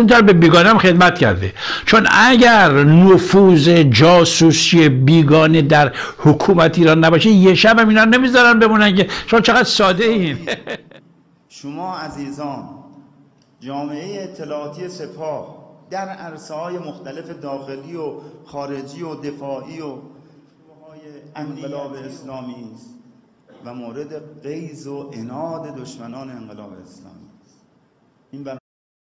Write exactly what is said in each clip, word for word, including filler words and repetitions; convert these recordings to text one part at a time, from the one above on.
اون به بیگانه هم خدمت کرده. چون اگر نفوذ جاسوسی بیگانه در حکومت ایران نباشه یه شب هم اینا نمیذارن بمونن که شما چقدر ساده این. شما عزیزان جامعه اطلاعاتی سپاه در عرصه‌های مختلف داخلی و خارجی و دفاعی و انقلاب اسلامی است و مورد غیظ و عناد دشمنان انقلاب اسلامی است. این بر...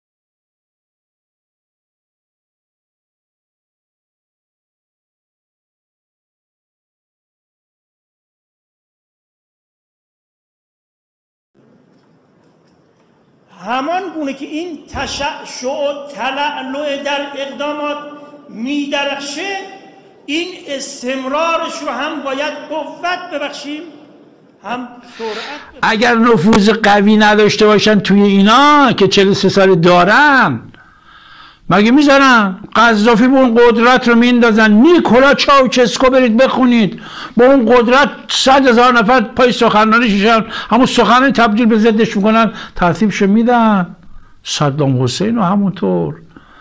همان گونه که این تشعشع و تلعلع در اقدامات می‌درخشه، این استمرارش رو هم باید قوت ببخشیم هم سرعت. اگر نفوذ قوی نداشته باشن توی اینا که چهل و سه سال دارن، مگه میذارن قذافی با اون قدرت رو میندازن؟ نیکولا چاوچسکو برید بخونید، با اون قدرت صد هزار نفر پای سخنرانیشن همون سخنرانی تبدیل به ضدش میکنن، ترتیبشو میدن. صدام حسین رو همونطور،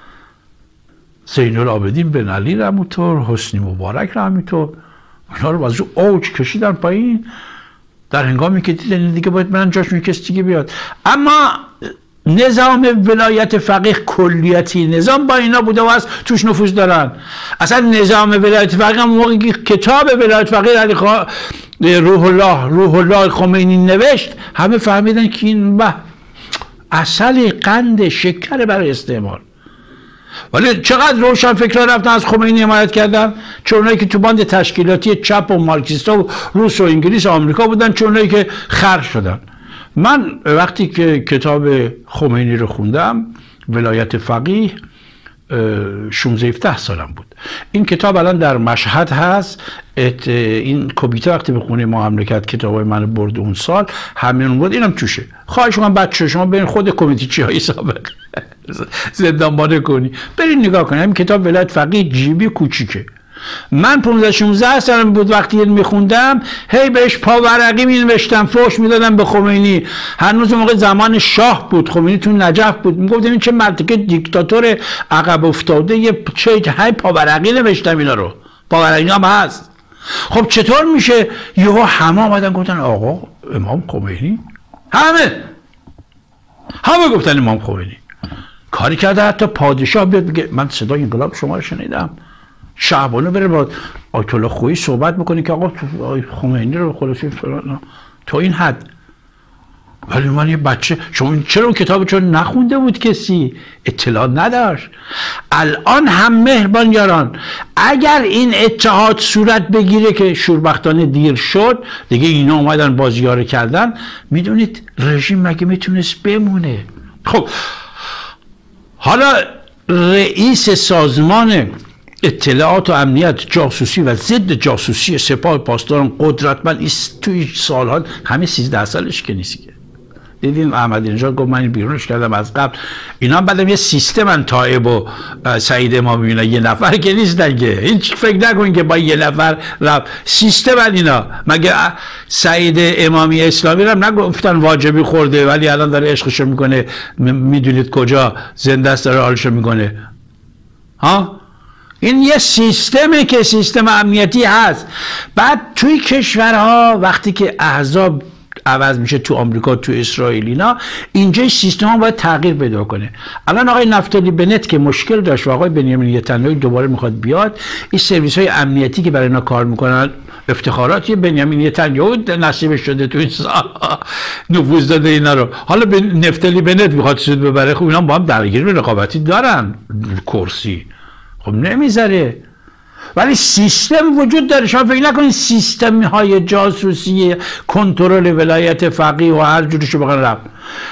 زین العابدین بن علی رو همونطور، حسنی مبارک رو همونطور، اینا رو از رو اوج کشیدن پایین در هنگامی که دیدن دیگه باید برن جاشون کسی دیگه بیاد. اما نظام ولایت فقیه کلیتی نظام با اینا بوده و از توش نفوذ دارن. اصلا نظام ولایت فقیه هم موقعی که کتاب ولایت فقیه علی خوا... روح الله روح الله خمینی نوشت، همه فهمیدن که این به اصل قند شکر برای استعمال. ولی چقدر روشن فکرها رفتن از خمینی حمایت کردن؟ چون اونایی که تو باند تشکیلاتی چپ و مارکسیستا و روس و انگلیس و آمریکا بودن، چون اونایی که خرج شدن. من وقتی که کتاب خمینی رو خوندم، ولایت فقیه، شانزده هفده سالم بود. این کتاب الان در مشهد هست. این کمیته وقتی به خونه ما حمله کرد کتابای من برد اون سال، همین بود. اینم توشه. خواهش می‌کنم بچه شما برین خود کمیته چی های سابق زندانبانه کنی، برین نگاه کنید. این کتاب ولایت فقیه جیبی کوچیکه. من پانزده شانزده سالم بود وقتی این میخوندم، هی بهش پاورقی مینوشتم، فحش میدادم به خمینی. هنوز موقع زمان شاه بود، خمینی تو نجف بود. میگفتم این چه مرتکه دیکتاتور عقب افتاده، یه چه هی پاورقی نوشتم اینا رو. پاورقی هم هست. خب چطور میشه یهو همه آمدن گفتن آقا امام خمینی؟ همه همه گفتن امام خمینی. کاری کرده حتی پادشاه بیاد بگه من صدای انقلاب شما رو شنیدم، شعبانه بره با آیت الله خویی صحبت بکنی که آقا خمینی رو خلاصی فلان، تو این حد. ولی من یه بچه، شما چرا اون کتاب چون نخونده بود کسی؟ اطلاع نداشت. الان هم مهربان یاران، اگر این اتحاد صورت بگیره که شوربختانه دیر شد دیگه، اینا اومدن بازیاره کردن، میدونید رژیم مگه میتونست بمونه؟ خب حالا رئیس سازمان اطلاعات و امنیت جاسوسی و ضد جاسوسی سپاه پاسداران قدرتمند است توی سالها، همه سیزده سالش که نیست که. دیدین احمدی نژاد گفت من بیرونش کردم از قبل. اینا بعدم یه سیستمن، طایب و سعید امامی، اینا یه نفر که نیستن که. این فکر نکنین که با یه نفر رفت سیستمن اینا. مگه سعید امامی اسلامی رو نگفتن واجبی خورده ولی الان داره عشقشو میکنه، میدونید کجا زنده است داره حالشو میکنه؟ ها؟ این یه سیستمه که سیستم امنیتی هست. بعد توی کشورها وقتی که احزاب عوض میشه، تو آمریکا، تو اسرائیل، اینا اینجا سیستم ها باید تغییر پیدا کنه. الان آقای نفتالی بنت که مشکل داشت و آقای بنیامین نتانیاهو دوباره میخواد بیاد، این سرویس های امنیتی که برای اینا کار میکنن، افتخاراتی بنیامین نتانیاهو نصیبش شده تو این سال، نفوذ داده اینا رو. حالا نفتالی بنت میخواد سود ببره، خب اینا با هم درگیری رقابتی دارن، کرسی خب نمیذاره. ولی سیستم وجود داره. شما فکر نکنید سیستم های جاسوسی کنترل ولایت فقیه و هر جوریشو بخوان رفت.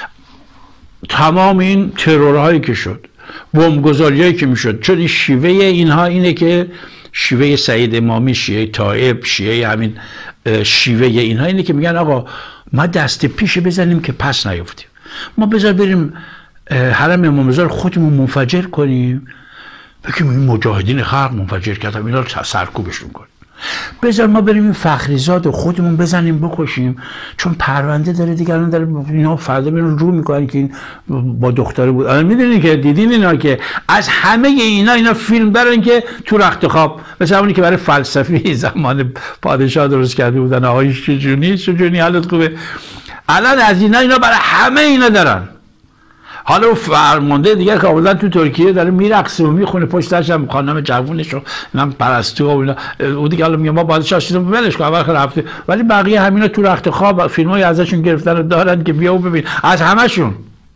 تمام این ترورهایی که شد، بمبگذاریایی که میشد، چون این شیوه اینها اینه که شیوه سعید امامی، شیعه طایب، شیعه همین شیوه اینها اینه که میگن آقا ما دست پیش بزنیم که پس نیفتیم، ما بذار بریم حرم امام رضا رو خودمون منفجر کنیم، بگیم این مجاهدین خلق منفجر کردن، اینا رو سرکوبشون کنیم. بذار ما بریم این فخریزاد و خودمون بزنیم بکشیم، چون پرونده داره دیگه. الان داره اینا فردا میرن رو میکنن که این با دختره بود. الان میدونین که دیدین اینا که از همه اینا اینا فیلم دارن که تو رخت خواب، مثل اونی که برای فلسفی زمان پادشاه درست کرده بودن، آقای شجونی شجونی حالت خوبه. الان از اینا اینا برای همه اینا دارن. حالا فرمانده دیگه که آوردن تو ترکیه داره میرقصه و میخونه، پشتش هم خانم جوونش و اینم پرستو و اینا، اون دیگه حالا میگه ما بادشاه شدیم ولش کن اول رفته، ولی بقیه همینا تو رخت خواب فیلمای ازشون گرفتن و دارن که بیا و ببین. از همشون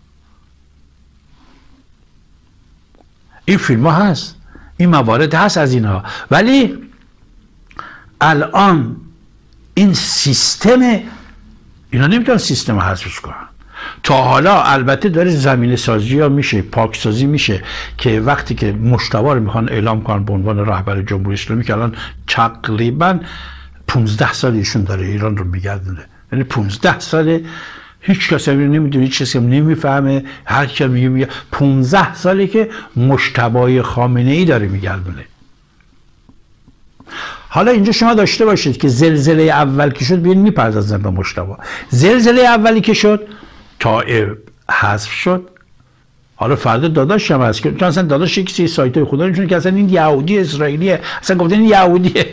این فیلم ها هست، این موارد هست از اینها. ولی الان این سیستم اینا نمیتونن سیستم حذفش کنن. تا حالا البته داره زمینه سازی ها میشه، پاکسازی میشه که وقتی که مجتبی رو میخوان اعلام کنن به عنوان رهبر جمهوری اسلامی، که الان تقریبا پونزده سال ایشون داره ایران رو میگردونه، یعنی پونزده ساله هیچ کسی نمیدونه، هیچ کسی نمیفهمه، هر کی میگه میگه پونزده ساله که مجتبی خامنه ای داره میگردونه. حالا اینجا شما داشته باشید که زلزله اول که شد، بیاین میپردازن به مجتبی. زلزله اولی که شد طائف حذف شد، حالا فردا داداش هم هست که چون اصلا داداش یک سی سایتای خدا نمیتونه که اصلا این یهودی اسرائیلیه، اصلا گفتن این یهودیه.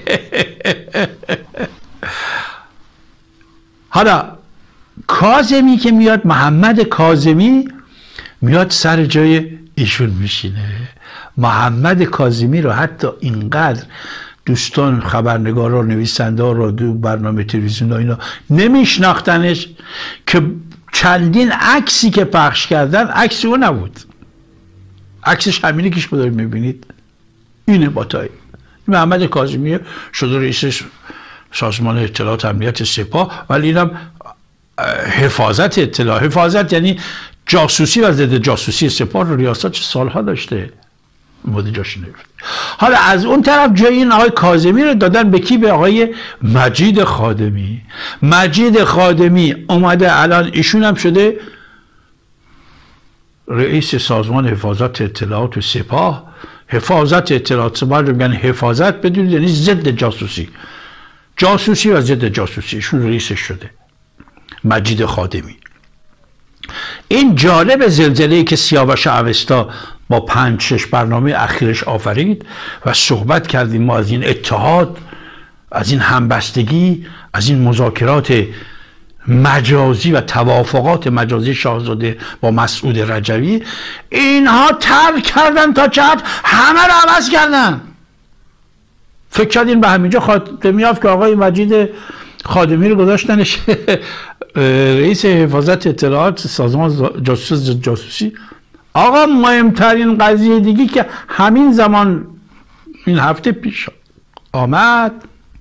حالا کاظمی که میاد، محمد کاظمی میاد سر جای ایشون میشینه. محمد کاظمی رو حتی اینقدر دوستان خبرنگارا، نویسنده ها، رادیو، برنامه تلویزیون اینا نمیشناختنش که چندین عکسی که پخش کردن عکس او نبود. عکسش همینه که شما دارید میبینید، اینه باتایی. محمد کاظمی شده رئیس سازمان اطلاعات امنیت سپاه، ولی اینم حفاظت اطلاع، حفاظت یعنی جاسوسی و ضد جاسوسی سپاه رو ریاست چه سالها داشته، مورد جاش نمیفته. حالا از اون طرف جای این آقای کاظمی رو دادن به کی؟ به آقای مجید خادمی. مجید خادمی اومده الان ایشون هم شده رئیس سازمان حفاظت اطلاعات و سپاه. حفاظت اطلاعات سپاه رو میگن حفاظت بدون یعنی ضد جاسوسی، جاسوسی و ضد جاسوسی، ایشون رئیسش شده مجید خادمی. این جالب زلزله‌ای که سیاوش اوستا با پنج شش برنامه اخیرش آفرید و صحبت کردیم ما از این اتحاد، از این همبستگی، از این مذاکرات مجازی و توافقات مجازی شاهزاده با مسعود رجوی، اینها ترک کردن تا چه حد همه رو عوض کردن. فکر کردین به همینجا خاطر میافت که آقای مجید خادمی رو گذاشتنش رئیس حفاظت اطلاعات سازمان جاسوس جاسوسی. آقا مهمترین قضیه دیگه که همین زمان این هفته پیش آمد،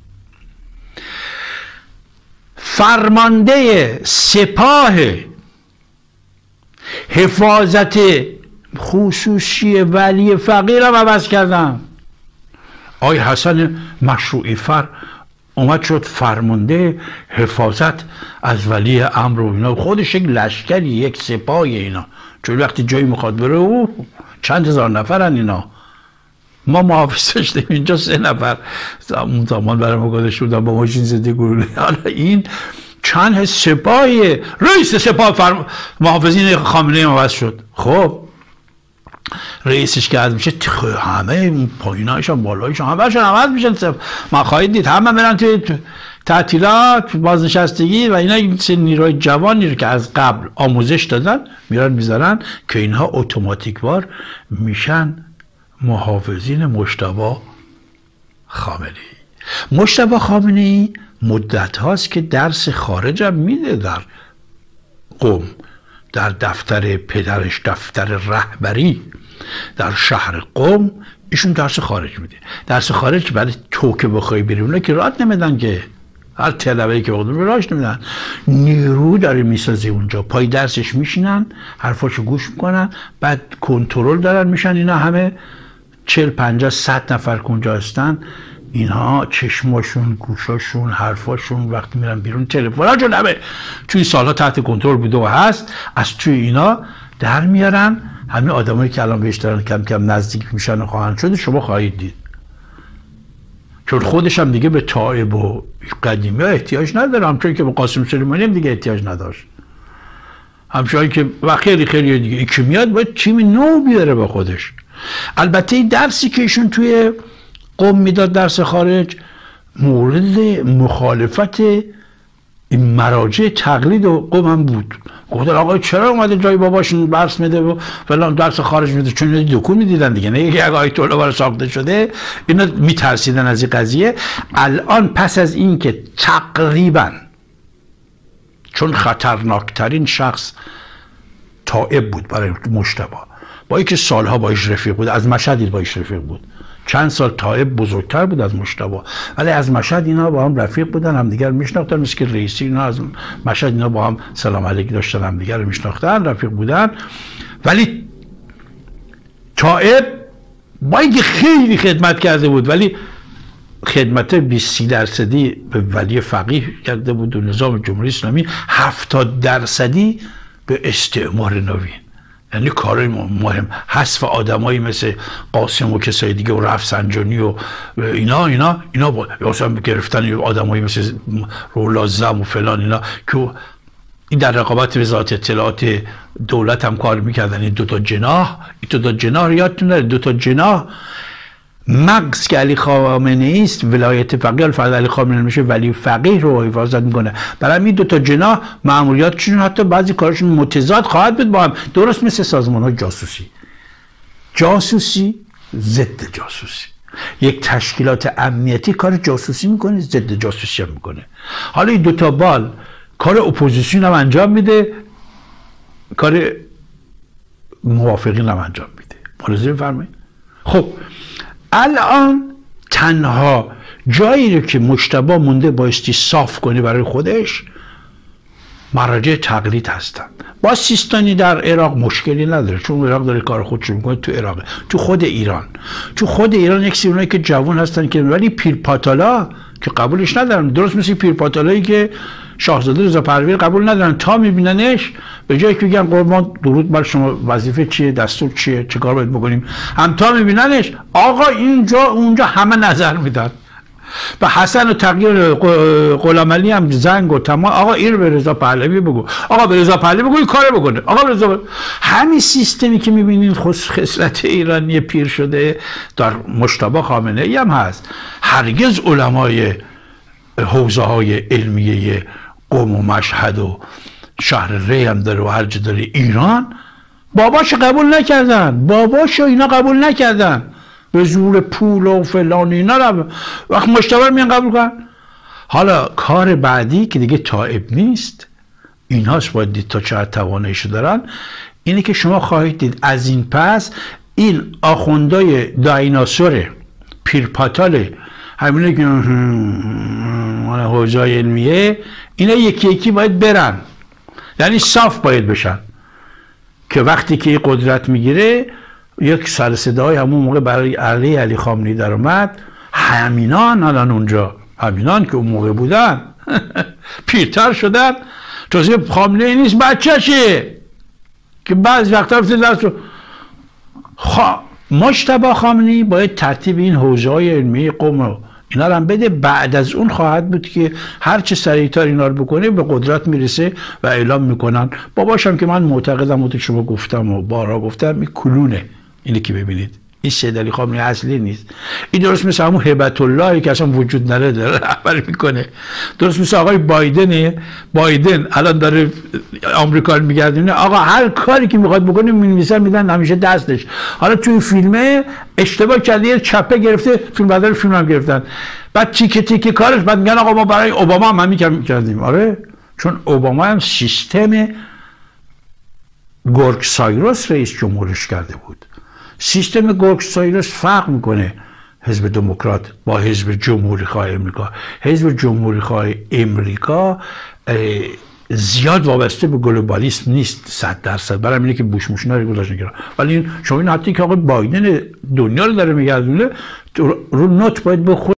فرمانده سپاه حفاظت خصوصی ولی فقیر رو عوض کردن. آقای حسن مشروعی فر اومد شد فرمانده حفاظت از ولی امر و اینا، خودش یک لشکری، یک سپاهی اینا، چون وقتی جایی میخواد بره او چند هزار نفرن اینا. ما محافظ داشتیم اینجا سه نفر اون زمان برای ما گذاشته بودن با ماشین زده گلوله. حالا این چند سپاهی، رئیس سپاه فرم... محافظین خامنه عوض شد. خب رئیسش که عوض میشه همه پایینایش هم بالایش هم همه‌شون عوض میشن. ما خواهید دید همه برن توی تعطیلات، بازنشستگی و اینا. این سه نیروی جوانی رو که از قبل آموزش دادن میرن میذارن که اینها اتوماتیکوار میشن محافظین مجتبی خامنه‌ای. مجتبی خامنه‌ای مدت هاست که درس خارج هم میده در قم، در دفتر پدرش، دفتر رهبری در شهر قم، ایشون درس خارج میده. درس خارج برای تو که بخوای بری اونا که رات نمیدن که، هر طلبه‌ای که بخواد راش نمیدن. نیرو داره میسازه اونجا، پای درسش میشینن، حرفاشو گوش میکنن، بعد کنترل دارن میشن. اینا همه چهل پنجاه صد نفر که اونجا هستن، اینها چشماشون، گوشاشون، حرفاشون وقتی میرن بیرون، تلفناشون همه توی سالها تحت کنترل بوده و هست. از توی اینا در میارن همه آدمایی که الان بهش دارن کم کم نزدیک میشن و خواهند شد. شما خواهید دید چون خودش هم دیگه به تائب و قدیمی ها احتیاج نداره، همچون که به قاسم سلیمانی هم دیگه احتیاج نداشت، همچون که و خیلی خیلی دیگه. این که میاد باید تیم نو بیاره با خودش. البته این درسی که ایشون توی قم میداد، درس خارج، مورد مخالفت این مراجع تقلید و قم هم بود. گفتن آقا چرا اومده جای باباشون درس میده و فلان درس خارج میده؟ چون اینا دکون میدیدن دیگه، نه یک آیت الله برای ساخته شده. اینا میترسیدن از این قضیه. الان پس از این که تقریبا چون خطرناکترین شخص تائب بود برای مجتبی، با اینکه سالها باش رفیق بود، از مشهد باش رفیق بود، چند سال تائب بزرگتر بود از مجتبی، ولی از مشهد اینا با هم رفیق بودن، همدیگر میشناختن، مثل که رئیسی اینا از مشهد اینا با هم سلام علیک داشتن، همدیگر میشناختن، رفیق بودن. ولی تائب با اینکه خیلی خدمت کرده بود، ولی خدمت بیست درصدی به ولی فقیه کرده بود و نظام جمهوری اسلامی، هفتاد درصدی به استعمار نوین، یعنی کار مهم، حذف آدمایی مثل قاسم و کسای دیگه و رفسنجانی و اینا اینا اینا با مثلا گرفتن آدمایی مثل رولازم و فلان اینا که این در رقابت وزارت اطلاعات دولت هم کار میکردن. این دو تا جناح، این دو تا جناح یادتون نره، دو تا جناح مغز که علی خامنه‌ای است، ولایت فقیه الفرد علی خامنه‌ای میشه ولی فقیه رو حفاظت میکنه. برای این دو تا جناح مأموریتشون حتی بعضی کارشون متضاد خواهد بود با هم، درست مثل سازمان‌های جاسوسی. جاسوسی ضد جاسوسی. یک تشکیلات امنیتی کار جاسوسی میکنه، ضد جاسوسی هم میکنه. حالا این دو تا بال کار اپوزیسیون هم انجام میده، کار موافقین هم انجام میده. ملاحظه بفرمایید. خب الان تنها جایی رو که مجتبی مونده بایستی صاف کنه برای خودش، مراجع تقلید هستن. با سیستانی در عراق مشکلی نداره، چون عراق داره کار خودش میکنه. تو عراق، تو خود ایران، تو خود ایران یک سری اونایی که جوان هستن که ولی پیرپاتالا که قبولش ندارن، درست مثل پیرپاتالایی که شاهزاده رضا پهلوی قبول ندارن، تا میبیننش به جایی که بگن قربان درود بر شما، وظیفه چیه، دستور چیه، چه کار باید بکنیم، هم تا میبیننش آقا اینجا اونجا همه نظر میدن. و حسن و تغییر غلامعلی هم زنگ و تمام، آقا این رو به رضا پهلوی بگو، آقا به رضا پهلوی بگو این کارو بکنه، آقا به رضا بگو. همین سیستمی که میبینید خصلت ایرانی پیر شده در مجتبی خامنه‌ای هم هست. هرگز علمای حوزه های علمیه قم و مشهد و شهر ری هم داره و هر جا داره ایران باباش قبول نکردن، باباش اینا قبول نکردن، به زور پول و فلان اینا رو وقت مجتبی میان قبول کن. حالا کار بعدی که دیگه تائب نیست، اینهاش باید دید تا چه تواناییشو دارن، اینه که شما خواهید دید از این پس این آخوندای دایناسور پیرپاتال همینه که حوزه علمیه، اینا یکی یکی باید برن، یعنی صاف باید بشن که وقتی که قدرت میگیره یک سر صدای همون موقع برای علی علی خامنه‌ای در اومد، همینان الان اونجا، همینان که اون موقع بودن پیرتر شدن، تازه خامنه‌ای نیست بچه‌شه که بعض وقتا رفته درس رو خوا... مجتبی خامنه‌ای باید ترتیب این حوزه‌های علمی قم رو اینا رو هم بده. بعد از اون خواهد بود که هر چه سریعتر اینا رو بکنه به قدرت میرسه و اعلام میکنن. باباشم که من معتقدم، اون شما گفتم و بارها گفتم، این کلونه. اینه که ببینید این سید علی خامنه‌ای اصلی نیست. این درست مثل همون هیبت اللهی که اصلا وجود نداره داره رهبری میکنه. درست مثل آقای بایدن بایدن الان داره آمریکا رو میگردونه، آقا هر کاری که میخواد بکنه مینویسن میدن همیشه دستش. حالا توی فیلمه اشتباه کرده یه چپه گرفته، فیلم بردار فیلم هم گرفتن، بعد تیکه تیکه کارش، بعد میگن آقا ما برای اوباما هم همین کردیم. آره، چون اوباما هم سیستم گورگ سایروس رئیس جمهورش کرده بود. سیستم گورگ سایروس فرق میکنه حزب دموکرات با حزب جمهوری خواه امریکا. حزب جمهوری خواه امریکا زیاد وابسته به گلوبالیسم نیست صد درصد، برای اینه که بوش موشنا رو گذاشتن کنار. ولی شما این حتی که آقای بایدن دنیا رو داره میگردونه، رو نوت باید بخور